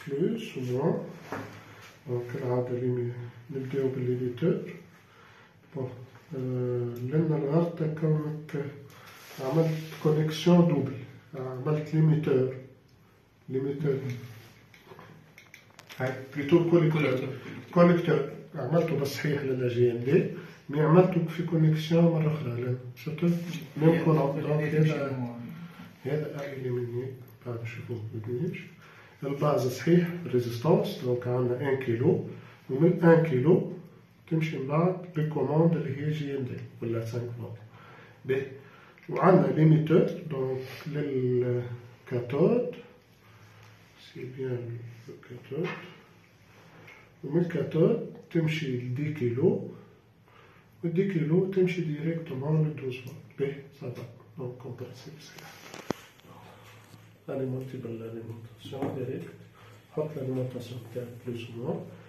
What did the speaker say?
بلوس و موان. دونك كالعادة نبداو بالليميتور. بون لأن الغلطة كونك عملت كونيكسيون دوبل، عملت ليميتور هاي بلوتو كونيكتور عملته بالصحيح للاجي ام دي، مي عملته في كونيكسيون مرة أخرى لأن شفتوا ميم كولون. دونك هذا إليميني بعد نشوفو مبنيش. الباز صحيح ريزيستونس، دونك عندنا 1 كيلو، ومن 1 كيلو تمشي من بعد بالكوموند اللي هي جي ام دي ولا 5 فولت. باهي وعندنا ليميتور دونك للكاثود، سي بيان الكاثود، ومن الكاثود تمشي ل 10 كيلو، و 10 كيلو تمشي ديريكتومون ل 12 فولت. باهي صافا دونك كومبرسي صحيح. اليمونتي بالاليمونتاسيون ديريكت، حط الاليمونتاسيون تاعك بلوس و موان.